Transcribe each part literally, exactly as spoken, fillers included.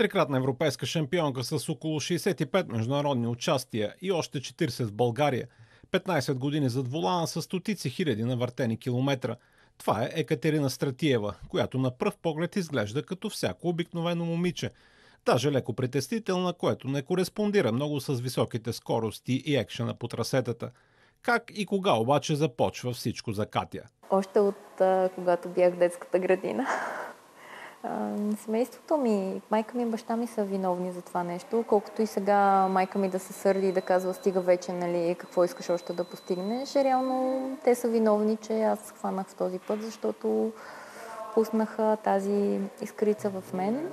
Трикратна европейска шампионка с около шейсет и пет международни участия и още четирийсет в България. петнайсет години зад волана с стотици хиляди навъртени километра. Това е Екатерина Стратиева, която на пръв поглед изглежда като всяко обикновено момиче. Даже леко притеснителна, което не кореспондира много с високите скорости и екшена по трасетата. Как и кога обаче започва всичко за Катя? Още от а, когато бях в детската градина. А, семейството ми, майка ми и баща ми са виновни за това нещо, колкото и сега майка ми да се сърди и да казва стига вече, нали, какво искаш още да постигнеш. Реално те са виновни, че аз хванах в този път, защото пуснаха тази искрица в мен.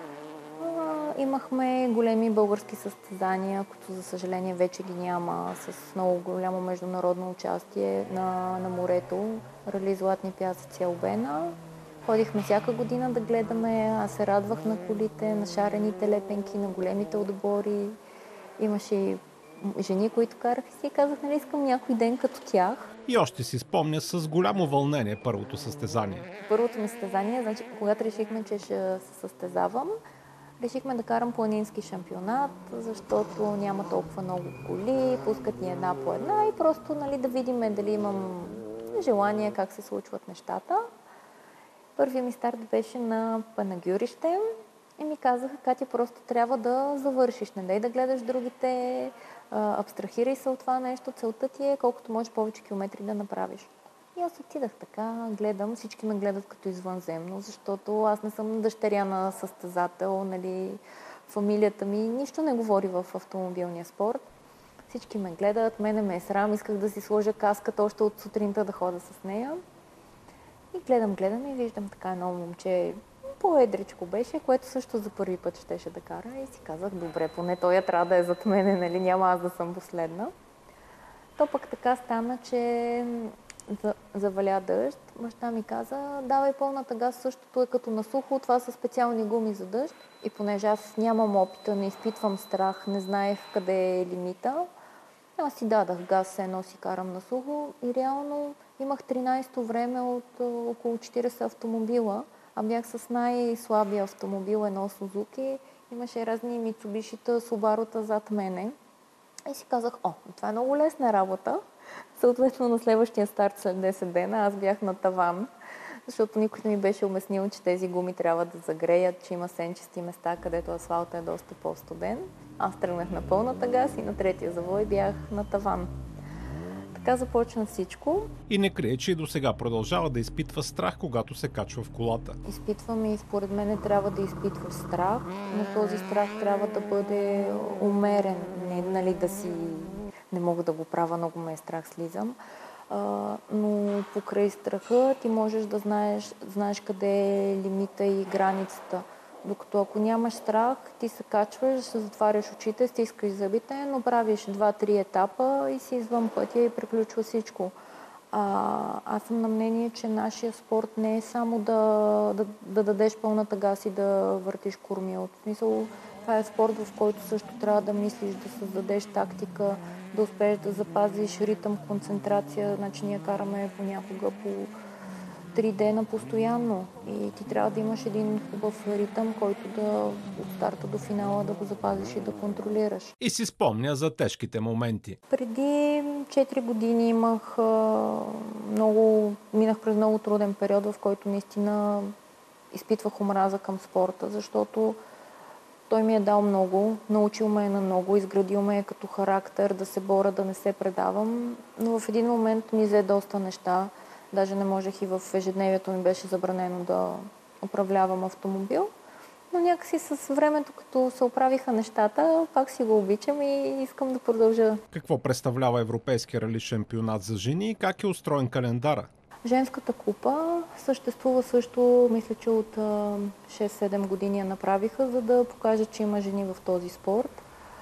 А, имахме големи български състезания, които за съжаление вече ги няма, с много голямо международно участие на, на морето, Рали Златни пясъци Албена. Ходихме всяка година да гледаме, аз се радвах на колите, на шарените лепенки, на големите отбори. Имаше и жени, които караха и си казах, нали искам някой ден като тях. И още си спомня с голямо вълнение първото състезание. Първото ми състезание, значи, когато решихме, че ще се състезавам, решихме да карам планински шампионат, защото няма толкова много коли, пускат ни една по една и просто, нали, да видим дали имам желание как се случват нещата. Първият ми старт беше на Панагюрище и ми казаха, Катя, просто трябва да завършиш, не дай да гледаш другите, а, абстрахирай се от това нещо, целта ти е колкото може повече километри да направиш. И аз отидах така, гледам, всички ме гледат като извънземно, защото аз не съм дъщеря на състезател, нали, фамилията ми нищо не говори в автомобилния спорт. Всички ме гледат, мене ме е срам, исках да си сложа каската още от сутринта да хода с нея. И гледам, гледам и виждам така едно момче, по-едричко беше, което също за първи път щеше да кара и си казах, добре, поне той трябва да е зад мене, нали, няма аз да съм последна. То пък така стана, че заваля дъжд. Баща ми каза, давай пълната газ, същото е като на сухо, това са специални гуми за дъжд. И понеже аз нямам опита, не изпитвам страх, не знаех къде е лимита, аз си дадах газ, едно си карам на сухо и реално имах тринайсето време от около четирийсет автомобила, а бях с най-слабия автомобил, едно Сузуки. Имаше разни Мицубишита, Субарута зад мене. И си казах, о, това е много лесна работа. Съответно на следващия старт след десет дена аз бях на таван, защото никой не ми беше обяснил, че тези гуми трябва да загреят, че има сенчести места, където асфалта е доста по-студен. Аз тръгнах на пълната газ и на третия завой бях на таван. Така започна всичко. И не крие, че и до сега продължава да изпитва страх, когато се качва в колата. Изпитвам и според мен трябва да изпитваш страх, но този страх трябва да бъде умерен, не, нали, да си... Не мога да го правя, много ме е страх, слизам. А, но покрай страха ти можеш да знаеш, знаеш къде е лимита и границата. Докато ако нямаш страх, ти се качваш, затваряш очите, стискаш зъбите, но правиш два-три етапа и си извън пътя и приключва всичко. А, аз съм на мнение, че нашия спорт не е само да, да, да дадеш пълната газ и да въртиш кормил. В смисъл, това е спорт, в който също трябва да мислиш, да създадеш тактика, да успееш да запазиш ритъм, концентрация. Значи ние караме понякога по три дена постоянно и ти трябва да имаш един хубав ритъм, който да от старта до финала да го запазиш и да контролираш. И си спомня за тежките моменти. Преди четири години имах много, минах през много труден период, в който наистина изпитвах омраза към спорта, защото той ми е дал много, научил ме е на много, изградил ме е като характер да се боря, да не се предавам, но в един момент ми взе доста неща. Даже не можех и в ежедневието ми беше забранено да управлявам автомобил. Но някакси с времето, като се оправиха нещата, пак си го обичам и искам да продължа. Какво представлява Европейския рали шампионат за жени и как е устроен календара? Женската купа съществува също, мисля, че от шест-седем години я направиха, за да покажат, че има жени в този спорт.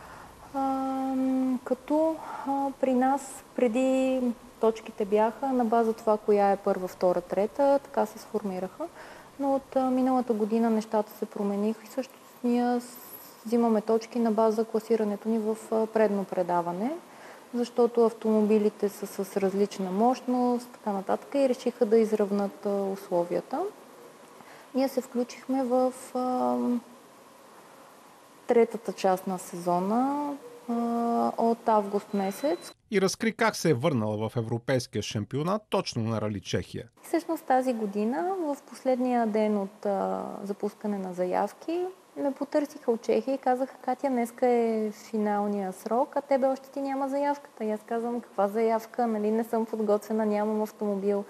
А, като а, при нас преди точките бяха на база това, коя е първа, втора, трета, така се сформираха. Но от а, миналата година нещата се промениха и също ние взимаме точки на база класирането ни в а, предно предаване, защото автомобилите са с различна мощност, така нататък и решиха да изравнат а, условията. Ние се включихме в а, третата част на сезона а, от август месец. И разкри как се е върнала в европейския шампионат точно на Рали Чехия. Всъщност тази година, в последния ден от а, запускане на заявки, ме потърсиха от Чехия и казаха: Катя, днеска е финалния срок, а тебе още ти няма заявката. И аз казвам: каква заявка? Нали, не съм подготвена, нямам автомобил,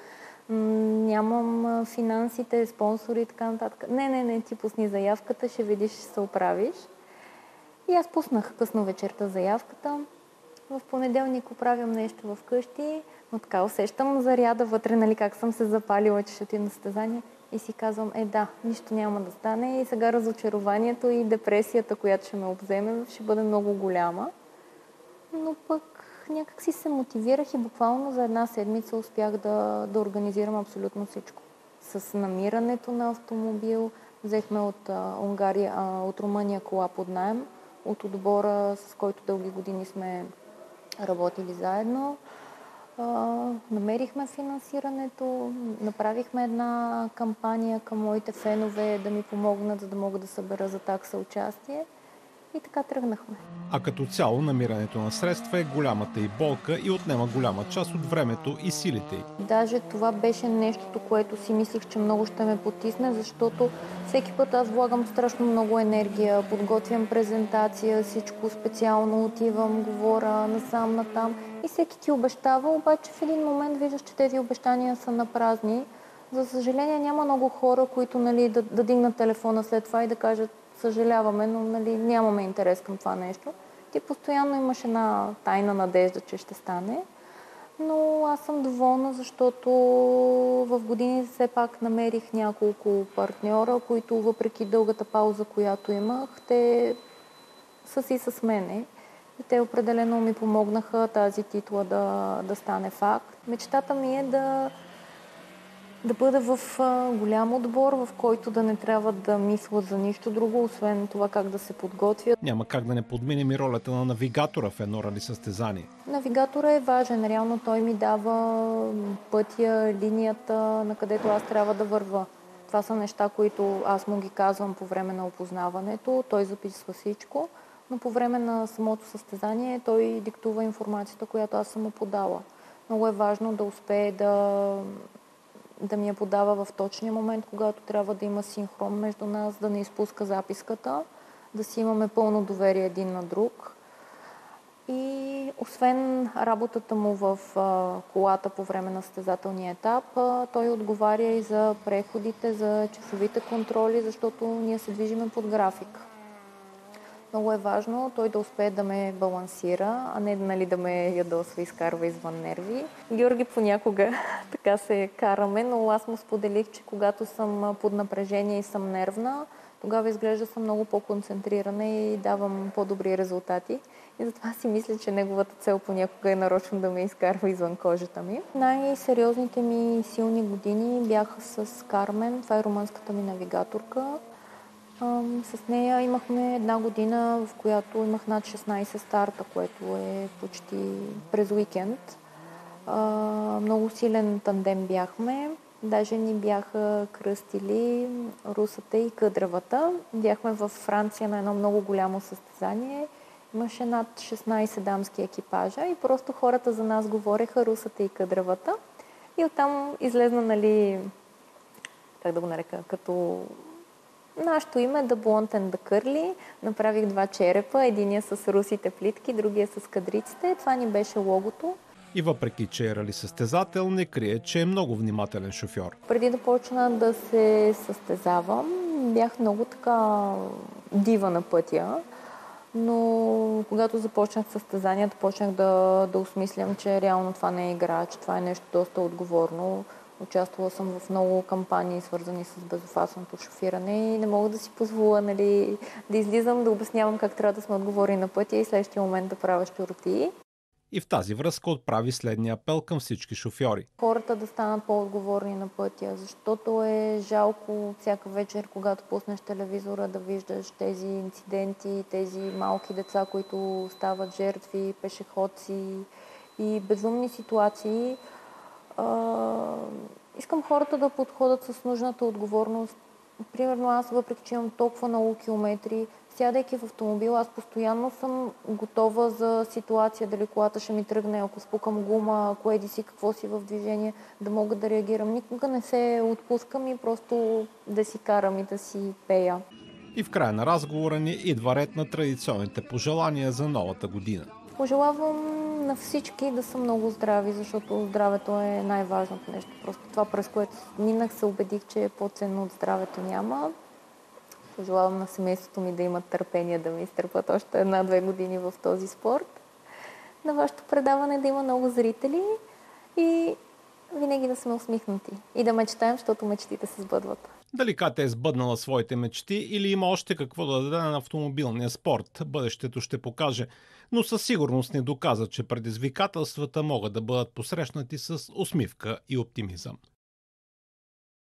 нямам финансите, спонсори и така нататък. Не, не, не, ти пусни заявката, ще видиш, ще се оправиш. И аз пуснах късно вечерта заявката. В понеделник оправям нещо вкъщи, но така усещам заряда вътре, нали, как съм се запалила, че ще отида на състезание. И си казвам: е да, нищо няма да стане и сега разочарованието и депресията, която ще ме обземе, ще бъде много голяма. Но пък някак си се мотивирах и буквално за една седмица успях да, да организирам абсолютно всичко. С намирането на автомобил, взехме от а, Унгария, а, от Румъния кола под наем, от отбора, с който дълги години сме работили заедно. Uh, намерихме финансирането, направихме една кампания към моите фенове да ми помогнат, за да мога да събера за такса участие. И така тръгнахме. А като цяло намирането на средства е голямата и болка и отнема голяма част от времето и силите й. Даже това беше нещото, което си мислих, че много ще ме потисне, защото всеки път аз влагам страшно много енергия, подготвям презентация, всичко специално отивам, говоря насам натам и всеки ти обещава, обаче в един момент виждаш, че тези обещания са напразни. За съжаление няма много хора, които, нали, да, да дигнат телефона след това и да кажат: съжаляваме, но, нали, нямаме интерес към това нещо. Ти постоянно имаш една тайна надежда, че ще стане. Но аз съм доволна, защото в годините все пак намерих няколко партньора, които въпреки дългата пауза, която имах, те са си с мене. И те определено ми помогнаха тази титла да, да стане факт. Мечтата ми е да да бъда в а, голям отбор, в който да не трябва да мисля за нищо друго, освен това как да се подготвя. Няма как да не подминем и ролята на навигатора в едно рали състезание. Навигатора е важен. Реално той ми дава пътя, линията, на където аз трябва да върва. Това са неща, които аз му ги казвам по време на опознаването. Той записва всичко, но по време на самото състезание той диктува информацията, която аз съм му подала. Много е важно да успее да да ми я подава в точния момент, когато трябва да има синхрон между нас, да не изпуска записката, да си имаме пълно доверие един на друг. И освен работата му в а, колата по време на състезателния етап, а, той отговаря и за преходите, за часовите контроли, защото ние се движиме под график. Много е важно той да успее да ме балансира, а не, нали, да ме ядосва и изкарва извън нерви. Георги понякога така се караме, но аз му споделих, че когато съм под напрежение и съм нервна, тогава изглежда съм много по-концентрирана и давам по-добри резултати. И затова си мисля, че неговата цел понякога е нарочно да ме изкарва извън кожата ми. Най-сериозните ми силни години бяха с Кармен, това е румънската ми навигаторка. С нея имахме една година, в която имах над шестнайсет старта, което е почти през уикенд. Много силен тандем бяхме. Даже ни бяха кръстили Русата и Къдравата. Бяхме във Франция на едно много голямо състезание. Имаше над шестнайсет дамски екипажа и просто хората за нас говореха Русата и Къдравата. И оттам излезна, нали, как да го нарека, като нашето име е The Blonde and the Curly. Направих два черепа, единия с русите плитки, другия с кадриците. Това ни беше логото. И въпреки, че е рали състезател, не крие, че е много внимателен шофьор. Преди да почна да се състезавам, бях много така дива на пътя. Но когато започнах състезанието, почнах да, да осмислям, че реално това не е игра, че това е нещо доста отговорно. Участвала съм в много кампании, свързани с безопасното шофиране и не мога да си позволя, нали, да излизам, да обяснявам как трябва да сме отговори на пътя и следващия момент да правя щуротии. И в тази връзка отправи следния апел към всички шофьори. Хората да станат по-отговорни на пътя, защото е жалко всяка вечер, когато пуснеш телевизора, да виждаш тези инциденти, тези малки деца, които стават жертви, пешеходци и безумни ситуации. Uh, искам хората да подходят с нужната отговорност. Примерно аз, въпреки че имам толкова много километри, Сядайки в автомобила, аз постоянно съм готова за ситуация, дали колата ще ми тръгне, ако спукам гума, ако еди си какво си в движение, да мога да реагирам. Никога не се отпускам и просто да си карам и да си пея. И в края на разговора ни идва ред на традиционните пожелания за новата година. Пожелавам на всички да са много здрави, защото здравето е най-важното нещо. Просто това, през което минах, се убедих, че по-ценно от здравето няма. Пожелавам на семейството ми да имат търпение да ми изтърпат още една-две години в този спорт. На вашето предаване да има много зрители и винаги да сме усмихнати. И да мечтаем, защото мечтите се сбъдват. Дали Катя е сбъднала своите мечти или има още какво да даде на автомобилния спорт, бъдещето ще покаже. Но със сигурност ни доказа, че предизвикателствата могат да бъдат посрещнати с усмивка и оптимизъм.